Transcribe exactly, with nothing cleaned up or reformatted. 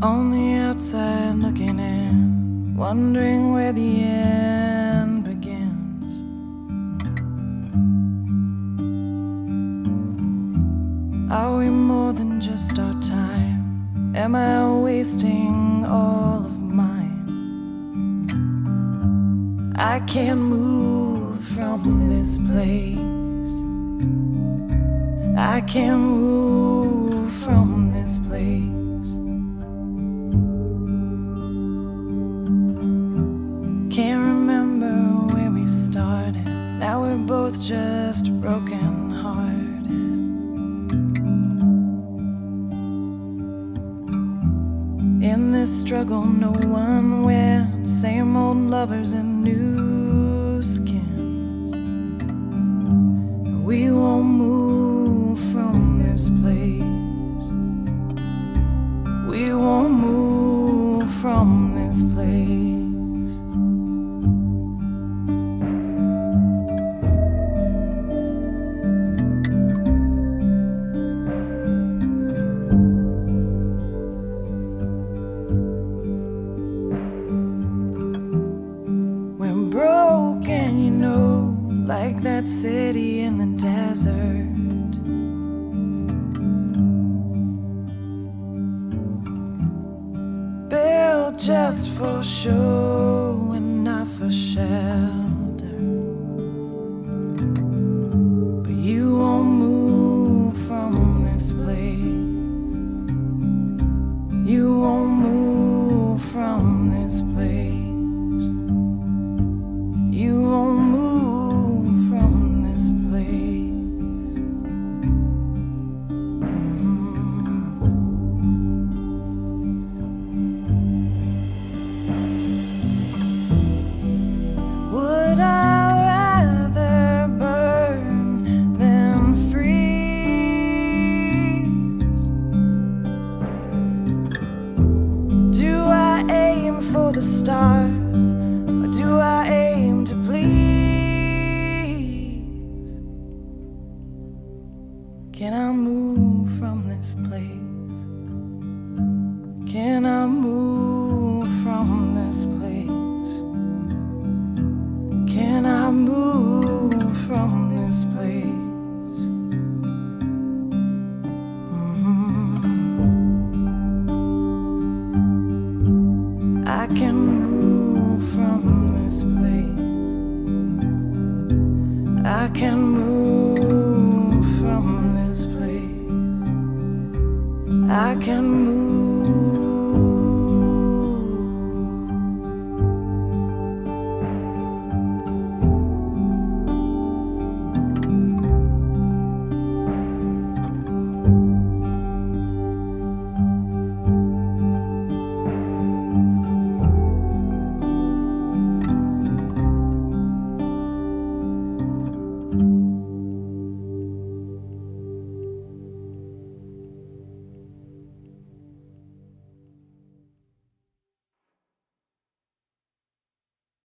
On the outside looking in, wondering where the end begins. Are we more than just our time? Am I wasting all of mine? I can't move from this place. I can't move from this place. Can't remember where we started. Now we're both just broken hearted. In this struggle no one wins. Same old lovers in new skins. We won't move from this place. We won't move from this place. Like that city in the desert. Built just for show and not for shelter. But you won't move from this place. You won't move from this place. You won't move. The stars, or do I aim to please? Can I move from this place? Can I move from this place? Can I move from this place? I can move from this place. I can move from this place. I can move.